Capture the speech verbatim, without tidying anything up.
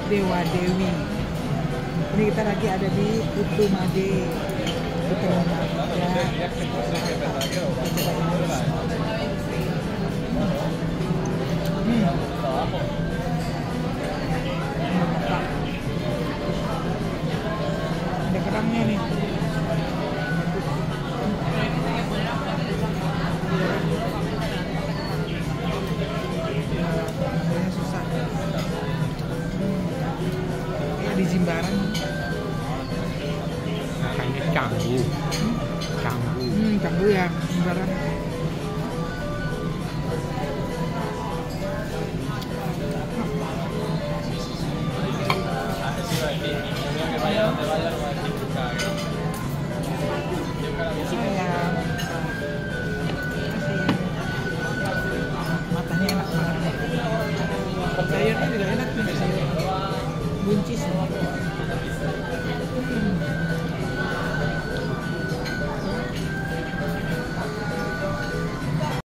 Dewa Dewi. Ini kita lagi ada di Putu Made. Putu Made. Ya. Hmm. Ada kerangnya nih. Susah. Hmm. Di Jimbaran. Kayaknya canggu. Canggu. Hmm, canggu ya, Jimbaran. Sayang. Matanya enak banget nih. Sayurnya juga enak nih, sayur buncis.